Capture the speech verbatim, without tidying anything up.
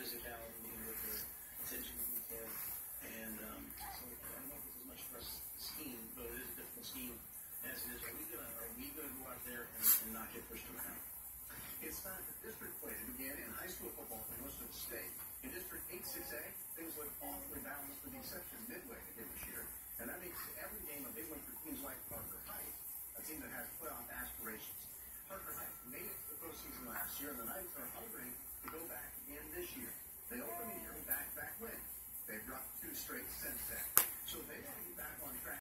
physicality and with their attention to detail. And um, so I don't know if it's as much for us scheme, but it is a difficult scheme as it is. Are we gonna are we gonna go out there and, and not get pushed around? It's time for district play to begin in high school football in Elizabeth State. In District eight six A, things look awfully balanced with the exception of Midway again this year. And that makes every game a big one for teams like Parker Heights, a team that has playoff aspirations. Parker Heights made it to the postseason last year, and the Knights are hungry to go back again this year. They opened the year with back-to-back wins. They've dropped two straight since then.